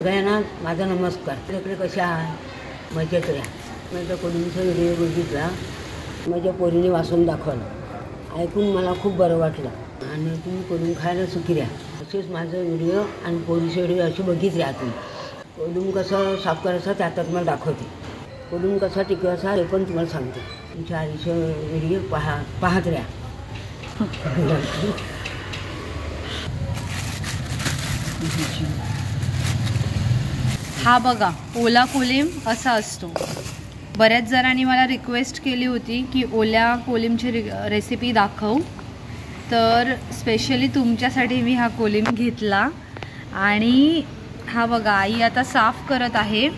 सगळ्यांना माझा नमस्कार. तिकडे कशा आहे मजेत या. माझ्या कोलिमचा व्हिडिओ बघितला, माझ्या पोरीने वाचून दाखवलं, ऐकून मला खूप बरं वाटलं. आणि तुम्ही कोलिम खायला सुखी द्या. असेच माझं व्हिडिओ आणि पोरीचे व्हिडिओ असे बघित राहा. तुम्ही कोलिम कसं साफ करायचं त्यात मला दाखवते. कोलिम कसा टिकवायचा हे पण तुम्हाला सांगते. तुमच्या आईचे व्हिडिओ पाहत राहा. हा बघा ओला कोलिम असा असतो. बऱ्याच जणांनी मला रिक्वेस्ट केली होती की ओल्या कोलिमची रेसिपी दाखव, तर स्पेशली तुमच्यासाठी मी हा कोलिम घेतला. आणि हा बघा आई आता साफ करत आहे.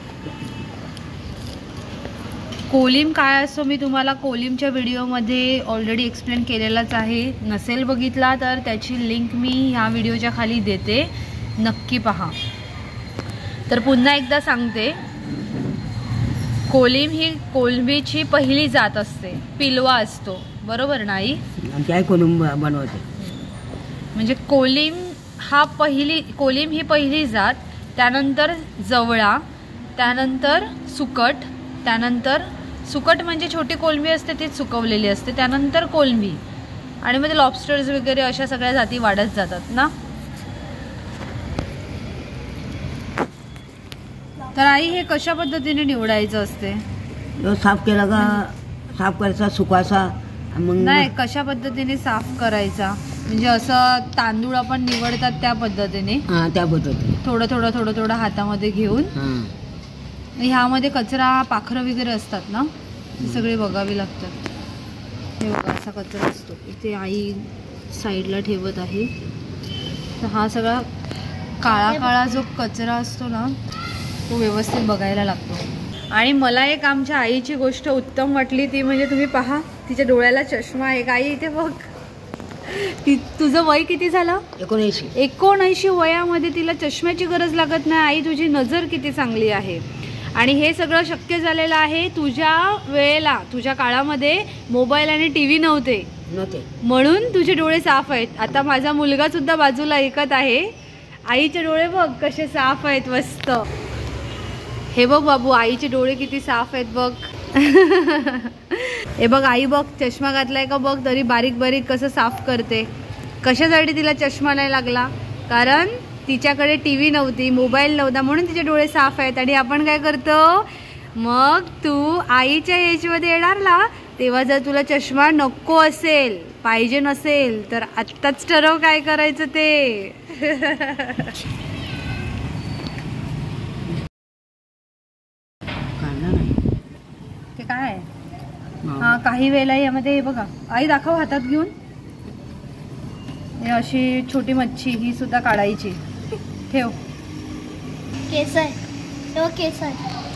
कोलिम काय असतो मी तुम्हाला कोलिमच्या व्हिडिओमध्ये ऑलरेडी एक्सप्लेन केलेलाच आहे. नसेल बघितला तर त्याची लिंक मी ह्या व्हिडिओच्या खाली देते, नक्की पहा. तर पुन्हा एकदा सांगते, कोलिम ही कोलंबीची पहिली जात असते, पिलवा असतो, बरोबर नाही? काय कोलिम बनवते म्हणजे कोलिम ही पहिली जात, त्यानंतर जवळा, त्यानंतर सुकट, त्यानंतर सुकट म्हणजे छोटी कोलंबी असते तीच सुकवलेली असते, त्यानंतर कोलंबी, आणि मग लॉबस्टर्स वगैरे अशा सगळ्या जाती वाढत जातात ना. तर आई हे कशा पद्धतीने निवडायचं असते? साफ केला का साफ करायचा, सुकायचा. मग नाही, कशा पद्धतीने साफ करायचा म्हणजे असं तांदूळ आपण निवडतात त्या पद्धतीने? त्या पद्धतीने थोडं थोडं थोडं थोडं हातामध्ये घेऊन. ह्यामध्ये कचरा पाखरं वगैरे असतात ना, सगळे बघावी लागतात. हे बघा असा कचरा असतो, इथे आई साईडला ठेवत आहे. तर हा सगळा काळा काळा जो कचरा असतो ना तो व्यवस्थित बघायला लागतो. आणि मला एक आमच्या आईची गोष्ट उत्तम वाटली ती म्हणजे तुम्ही पहा, तिच्या डोळ्याला चष्मा आहे. आई इथे बघ, तुझं वय किती झालं? 79 वयामध्ये तिला चष्म्याची गरज लागत नाही. आई तुझी नजर किती चांगली आहे. आणि हे सगळं शक्य झालेलं आहे तुझ्या वेळेला, तुझ्या काळामध्ये मोबाईल आणि टी व्ही नव्हते, म्हणून तुझे डोळे साफ आहेत. आता माझा मुलगा सुद्धा बाजूला ऐकत आहे. आईचे डोळे बघ कसे साफ आहेत, मस्त. हे बघ बाबू, आईचे डोळे किती साफ आहेत बघ. हे बघ आई बघ, चष्मा घातलाय का बघ, तरी बारीक बारीक कसं साफ करते. कशासाठी तिला चष्मा नाही लागला? कारण तिच्याकडे टी व्ही नव्हती, मोबाईल नव्हता, म्हणून तिचे डोळे साफ आहेत. आणि आपण काय करतो मग, तू आईच्या एजमध्ये येणार ना, तेव्हा जर तुला चष्मा नको असेल, पाहिजे नसेल, तर आत्ताच ठरव काय करायचं ते. ते काय हा काही वेळेला यामध्ये हे बघा आई दाखव हातात घेऊन, हे अशी छोटी मच्छी ही सुद्धा काढायची. ठेव केसर, तो केसर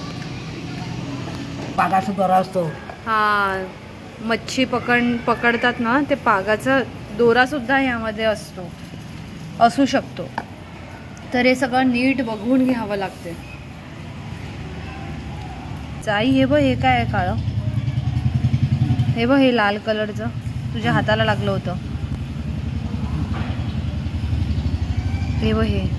पागाचा दोरा असतो. हा मच्छी पकडतात ना, ते पागाचा दोरा सुद्धा यामध्ये असू शकतो. तर हे सगळं नीट बघून घ्यावं लागते. आई हे बघ, हे काय आहे काळं? हे बघ, हे लाल कलरचं तुझ्या हाताला लागलं होतं. हे बघ, हे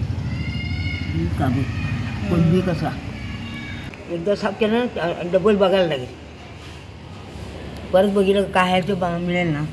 कोलंबी कसा एकदा साफ केलं ना डबल बघायला लागेल. परत बघितलं काय आहे ते मिळेल ना.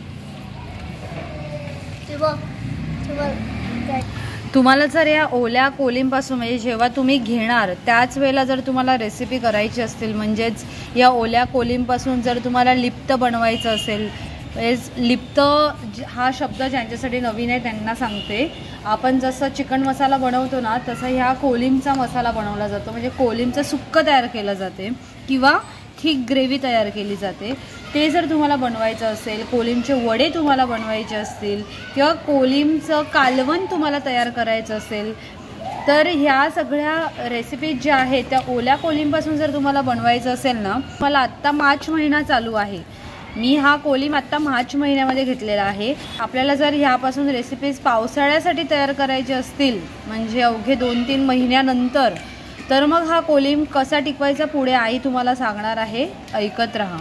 तुम्हाला जर या ओल्या कोलिमपासून म्हणजे जेव्हा तुम्ही घेणार त्याच वेळेला जर तुम्हाला रेसिपी करायची असतील, म्हणजेच या ओल्या कोलिमपासून जर तुम्हाला लिप्त बनवायचं असेल, लिप्त हा शब्द ज्यांच्यासाठी नवीन आहे त्यांना सांगते. आपण जसं चिकन मसाला बनवतो ना, तसं ह्या कोलिमचा मसाला बनवला जातो. म्हणजे कोलिमचं सुक्कं तयार केलं जाते किंवा थिक ग्रेव्ही तयार केली जाते. ते जर तुम्हाला बनवायचं असेल, कोलिमचे वडे तुम्हाला बनवायचे असतील किंवा कोलिमचं कालवण तुम्हाला तयार करायचं असेल, तर ह्या सगळ्या रेसिपीज ज्या आहेत त्या ओल्या कोलिमपासून जर तुम्हाला बनवायचं असेल ना, मला आत्ता मार्च महिना चालू आहे, मी हा कोलिम आत्ता मार्च महिन्यामध्ये घेतलेला आहे. आपल्याला जर ह्यापासून रेसिपीज पावसाळ्यासाठी तयार करायचे असतील, म्हणजे अवघे 2-3 महिन्यानंतर, तर मग हा कोलिम कसा टिकवायचा पुढे आई तुम्हाला सांगणार आहे, ऐकत राहा.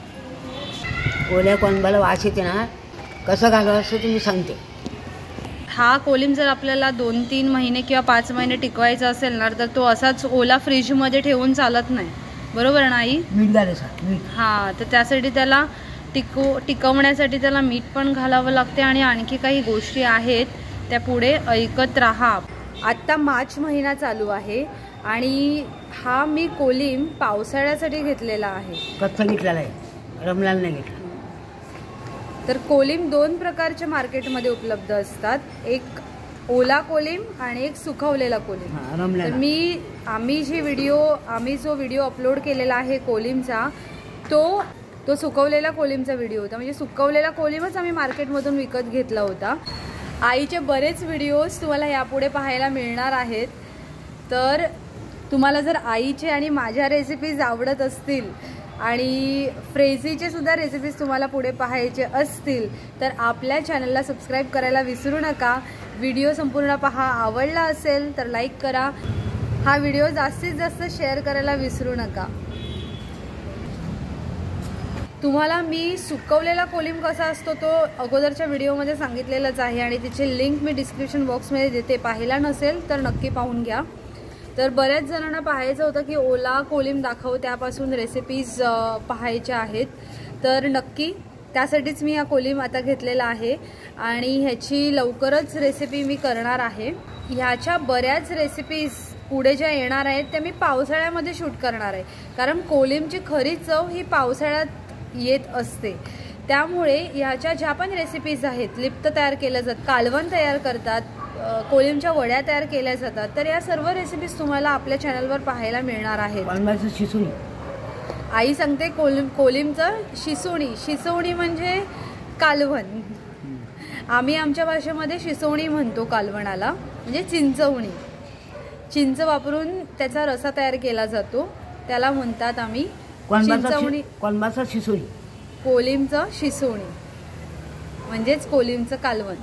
ओल्या कोलंबाला वास येते ना, कसं घालावं असं तुम्ही सांगते. हा कोलिम जर आपल्याला 2-3 महिने किंवा 5 महिने टिकवायचा असेल ना तर तो असाच ओला फ्रीजमध्ये ठेवून चालत नाही, बरोबर नाही? मीठ घालायचं, मीठ. हां, तर त्यासाठी त्याला टिकवण्यासाठी त्याला मीठ पण घालावं लागते आणि आणखी काही गोष्टी आहेत त्या पुढे ऐकत राहा. आत्ता मार्च महिना चालू आहे आणि हा मी कोलिम पावसाळ्यासाठी घेतलेला आहे. कच्चा घेतलेला आहे, रमलाल नाही घेतला. तर कोलिम 2 प्रकारच्या मार्केटमध्ये उपलब्ध असतात, एक ओला कोलिम आणि एक सुकवलेला कोलिम. तर आम्ही जो व्हिडिओ अपलोड केलेला आहे कोलिमचा तो सुकवलेला कोलिमचा व्हिडिओ होता. म्हणजे सुकवलेला कोलिमच आम्ही मार्केटमधून विकत घेतला होता. आईचे बरेच व्हिडिओज तुम्हाला यापुढे पाहायला मिळणार आहेत. तर तुम्हाला जर आईचे आणि माझ्या रेसिपीज आवडत असतील आणि फ्रेझीचे सुद्धा रेसिपीज तुम्हाला पुढे पाहायचे असतील तर आपल्या चॅनलला सबस्क्राईब करायला विसरू नका. व्हिडिओ संपूर्ण पहा, आवडला असेल तर लाईक करा. हा व्हिडिओ जास्तीत जास्त शेअर करायला विसरू नका. तुम्हाला मी सुकवलेला कोलिम कसा असतो तो अगोदरच्या व्हिडिओमध्ये सांगितलेलंच आहे आणि त्याची लिंक मी डिस्क्रिप्शन बॉक्समध्ये देते. पाहिला नसेल तर नक्की पाहून घ्या. तर बऱ्याच जणांना पाहायचं होतं की ओला कोलिम दाखव, त्यापासून रेसिपीज पाहायच्या आहेत. तर नक्की त्यासाठीच मी हा कोलिम आता घेतलेला आहे आणि ह्याची लवकरच रेसिपी मी करणार आहे. ह्याच्या बऱ्याच रेसिपीज पुढे ज्या येणार आहेत त्या मी पावसाळ्यामध्ये शूट करणार आहे, कारण कोलिमची खरी चव ही पावसाळ्यात येत असते. त्यामुळे ह्याच्या ज्या पण रेसिपीज आहेत, लिप्त तयार केलं जातं, कालवण तयार करतात, कोलिमच्या वड्या तयार केल्या जातात, तर या सर्व रेसिपीज तुम्हाला आपल्या चॅनलवर पाहायला मिळणार आहेत. शिसुणी आई सांगते कोलिमचं शिसवणी म्हणजे कालवण. आम्ही आमच्या भाषेमध्ये शिसवणी म्हणतो कालवणाला, म्हणजे चिंच वापरून त्याचा रसा तयार केला जातो, त्याला म्हणतात आम्ही चिंचवणी. कोलिमचं शिसवणी म्हणजेच कोलिमचं कालवण.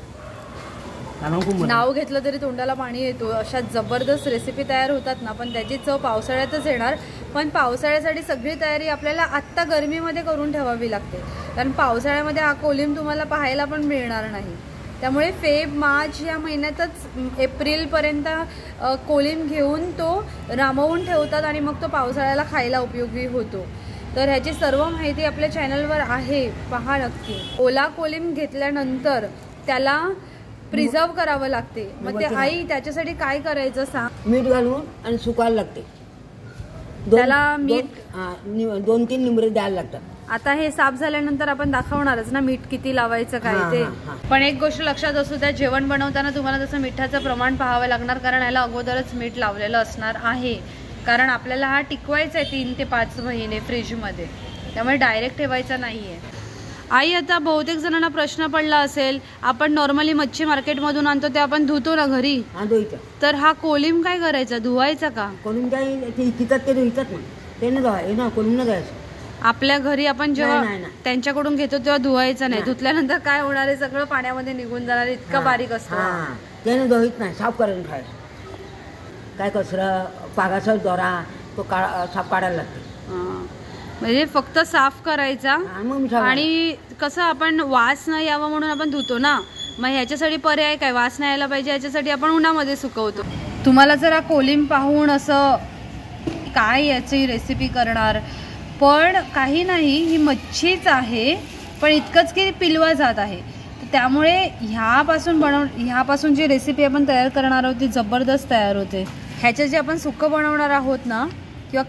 नाव घेतलं तरी तोंडाला पाणी येतो. अशा जबरदस्त रेसिपी तयार होतात ना, पण त्याची चव पावसाळ्यातच येणार. पण पावसाळ्यासाठी सगळी तयारी आपल्याला आत्ता गरमीमध्ये करून ठेवावी लागते, कारण पावसाळ्यामध्ये हा कोलिम तुम्हाला पाहायला पण मिळणार नाही. त्यामुळे फेब मार्च या महिन्यातच एप्रिलपर्यंत कोलिम घेऊन तो रामवून ठेवतात आणि मग तो पावसाळ्याला खायला उपयोगी होतो. तर ह्याची सर्व माहिती आपल्या चॅनलवर आहे, पहा नक्की. ओला कोलिम घेतल्यानंतर त्याला प्रिझर्व करावं लागते. मग ते आई त्याच्यासाठी काय करायचं सांग? मीठ घालून आणि सुकायला लागते. त्याला मीठ 2-3 निंबरे द्यायला लागतात. आता हे साफ झाल्यानंतर आपण दाखवणारच ना मीठ किती लावायचं काय ते. पण एक गोष्ट लक्षात असू द्या, जेवण बनवताना तुम्हाला तसं मिठाचं प्रमाण पाहावं लागणार, कारण याला अगोदरच मीठ लावलेलं असणार आहे. कारण आपल्याला हा टिकवायचा आहे 3 ते 5 महिने फ्रीजमध्ये, त्यामुळे डायरेक्ट ठेवायचा नाहीये. आई, आता बहुतेक जणांना प्रश्न पडला असेल, आपण नॉर्मली मच्छी मार्केटमधून आणतो ते आपण धुतो ना घरी, तर हा कोलिम काय करायचा, धुवायचा का? कोलिम ते धुतात ना, ते ना कोलिम न धुवायचं. आपल्या घरी आपण जेव्हा त्यांच्याकडून घेतो तेव्हा धुवायचं नाही. धुतल्यानंतर काय होणार आहे, सगळं पाण्यामध्ये निघून जाणार, इतका बारीक असतो. त्याने धुवायच नाही, साफ करायला खायचं. काय कचरा पागाचा दोरा तो साफ काढायला लागते. म्हणजे फक्त साफ करायचा. आणि कसं आपण वास न यावा म्हणून आपण धुतो ना, मग ह्याच्यासाठी पर्याय काय, वास नाही यायला पाहिजे याच्यासाठी आपण उन्हामध्ये सुकवतो. तुम्हाला जर हा कोलिम पाहून असं काय याची रेसिपी करणार, पण काही नाही, ही मच्छीच आहे, पण इतकंच की पिलवा जात आहे. त्यामुळे ह्यापासून जी रेसिपी आपण तयार करणार आहोत ती जबरदस्त तयार होते. ह्याचं जे आपण सुकं बनवणार आहोत ना, किंवा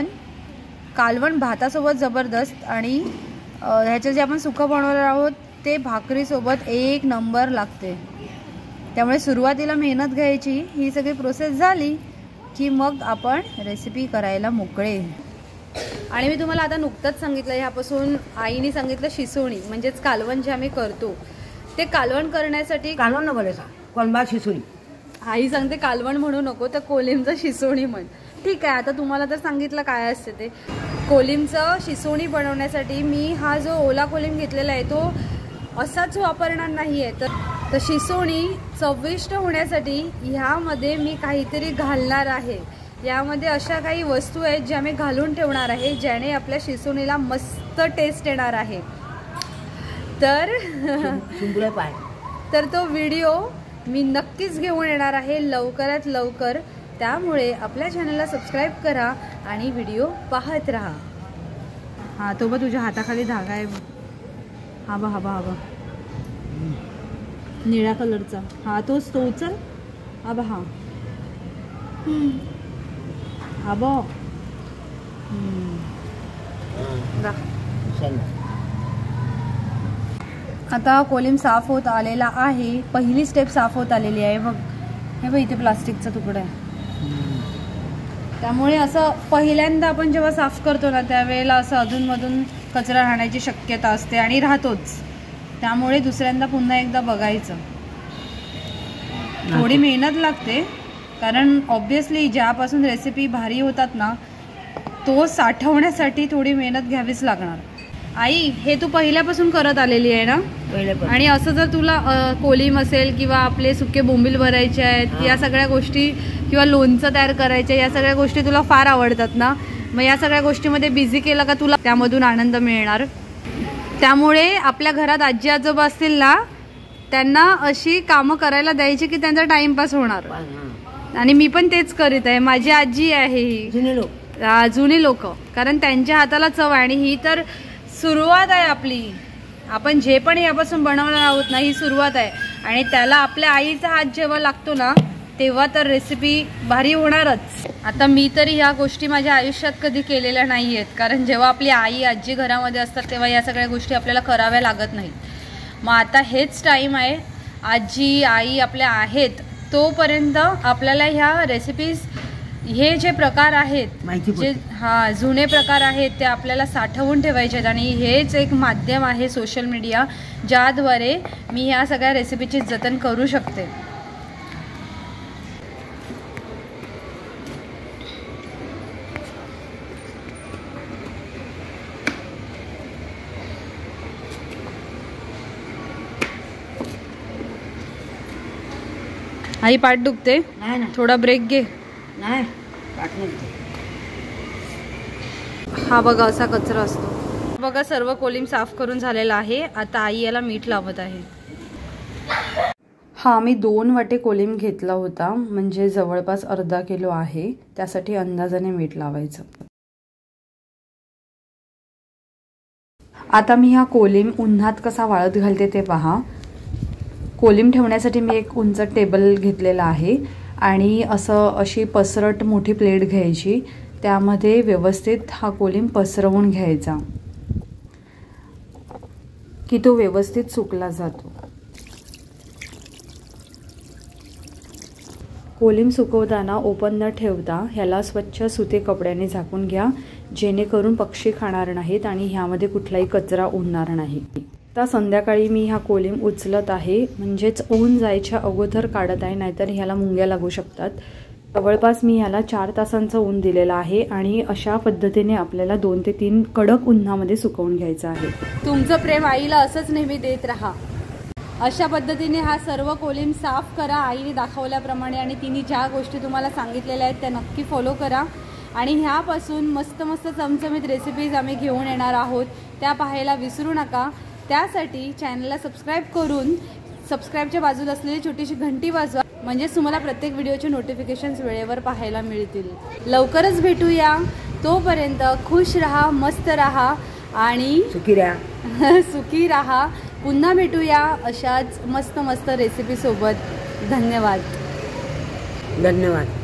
कालवण भातासोबत जबरदस्त, आणि ह्याचं जे आपण सुकं बनवणार आहोत ते भाकरीसोबत 1 नंबर लागते. त्यामुळे सुरुवातीला मेहनत घ्यायची, ही सगळी प्रोसेस झाली की मग आपण रेसिपी करायला मोकळे. आणि मी तुम्हाला आता नुकतंच सांगितलं, ह्यापासून आईने सांगितलं शिसवणी म्हणजेच कालवण जे आम्ही करतो ते कालवण करण्यासाठी. कालवण न बोलायचा, कोलंबा शिसवणी. आई सांगते कालवण म्हणू नको, तर कोलिमचं शिसवणी म्हण. ठीक आहे, आता तुम्हाला तर सांगितलं काय असते ते. कोलिमचं शिसवणी बनवण्यासाठी मी हा जो ओला कोलिम घेतलेला आहे तो असाच वापरणार नाही आहे. तर शिसवणी चविष्ट होण्यासाठी ह्यामध्ये मी काहीतरी घालणार आहे. यामध्ये अशा काही वस्तू आहेत ज्या मी घालून ठेवणार आहे, ज्याने आपल्या शिसवणीला मस्त टेस्ट येणार आहे. तर तर तो व्हिडिओ मी नक्कीच घेऊन येणार आहे लवकरात लवकर. त्यामुळे आपल्या चॅनलला सबस्क्राईब करा आणि व्हिडिओ पाहत राहा. हा तो बघ तुझ्या हाताखाली धागा आहे. हा बा निळ्या कलरचा. हा तोच तो उचल. हा बा हा बा आता कोलिम साफ होत आलेला आहे. पहिली स्टेप साफ होत आलेली आहे बघ. हे बघ इथे प्लास्टिकचा तुकडा आहे. त्यामुळे असं पहिल्यांदा आपण जेव्हा साफ करतो ना त्यावेळेला असं अधूनमधून कचरा राहण्याची शक्यता असते आणि राहतोच. त्यामुळे दुसऱ्यांदा पुन्हा एकदा बघायचं. थोडी मेहनत लागते कारण ऑब्विसली ज्यापासून रेसिपी भारी होतात ना तो साठवण्यासाठी थोडी मेहनत घ्यावीच लागणार. आई हे तू पहिल्यापासून करत आलेली आहे ना? आणि असं जर तुला कोलिम असेल किंवा आपले सुके बोंबील भरायचे आहेत या सगळ्या गोष्टी किंवा लोणचं तयार करायचे या सगळ्या गोष्टी तुला फार आवडतात ना, मग या सगळ्या गोष्टीमध्ये बिझी केलं का तुला त्यामधून आनंद मिळणार. त्यामुळे आपल्या घरात आजी आजोबा असतील ना त्यांना अशी कामं करायला द्यायची की त्यांचा टाइमपास होणार. आणि मी पण तेच करीत आहे. माझी आजी आहे ही जुनी लोक, कारण त्यांच्या हाताला चव आहे. आणि ही तर सुरुवात आहे आपली. आपण जे पण यापासून बनवणार आहोत ना ही सुरुवात आहे. आणि त्याला आपल्या आईचा हात जेव्हा लागतो ना तेव्हा तर रेसिपी भारी होणारच. आता मी तरी ह्या गोष्टी माझ्या आयुष्यात कधी केलेल्या नाही आहेत, कारण जेव्हा आपली आई आजी घरामध्ये असतात तेव्हा या सगळ्या गोष्टी आपल्याला कराव्या लागत नाहीत. मग आता हेच टाईम आहे. आजी आई आपल्या आहेत तोपर्यंत आपल्याला ह्या रेसिपीज हे जे प्रकार आहेत जे जुने प्रकार आहेत ते आपल्याला साठवून ठेवायचे आहेत. आणि हेच एक माध्यम आहे सोशल मीडिया ज्याद्वारे मी ह्या सगळ्या रेसिपीची जतन करू शकते. आई पाठ दुखते? नाही, थोडा ब्रेक घे. नाही. हा बघा असा कचरा असतो. बघा सर्व कोलिम साफ करून झालेला आहे. आता आई याला मीठ लावत आहे. हा मी 2 वाटे कोलिम घेतला होता, म्हणजे जवळपास अर्धा किलो आहे. त्यासाठी अंदाजाने मीठ लावायचं. आता मी हा कोलिम उन्हात कसा वाळत घालते ते पहा. कोलिम ठेवण्यासाठी मी एक उंच टेबल घेतलेला आहे आणि अशी पसरट मोठी प्लेट घ्यायची. त्यामध्ये व्यवस्थित हा कोलिम पसरवून घ्यायचा की तो व्यवस्थित सुकला जातो. कोलिम सुकवताना ओपन न ठेवता ह्याला स्वच्छ सुते कपड्याने झाकून घ्या, जेणेकरून पक्षी खाणार नाहीत आणि ह्यामध्ये कुठलाही कचरा उडणार नाही. आता संध्याकाळी मी हा कोलिम उचलत आहे, म्हणजेच ऊन जायच्या अगोदर काढत आहे, नाहीतर ह्याला मुंग्या लागू शकतात. जवळपास मी ह्याला 4 तासांचं ऊन दिलेलं आहे आणि अशा पद्धतीने आपल्याला 2 ते 3 कडक उन्हामध्ये सुकवून घ्यायचं आहे. तुमचं प्रेम आईला असंच नेहमी देत राहा. अशा पद्धतीने हा सर्व कोलिम साफ करा आईने दाखवल्याप्रमाणे. आणि तिने ज्या गोष्टी तुम्हाला सांगितलेल्या आहेत त्या नक्की फॉलो करा. आणि ह्यापासून मस्त मस्त चमचमीत रेसिपीज आम्ही घेऊन येणार आहोत, त्या पाहायला विसरू नका. त्यासाठी चॅनलला सबस्क्राईब करून सबस्क्राईबच्या बाजूला असलेली छोटीशी घंटी वाजवा, म्हणजेच तुम्हाला प्रत्येक व्हिडिओचे नोटिफिकेशन्स वेळेवर पाहायला मिळतील. लवकरच भेटूया. तोपर्यंत खुश रहा, मस्त रहा आणि सुखी रहा. पुन्हा भेटूया अशाच मस्त मस्त रेसिपी सोबत. धन्यवाद.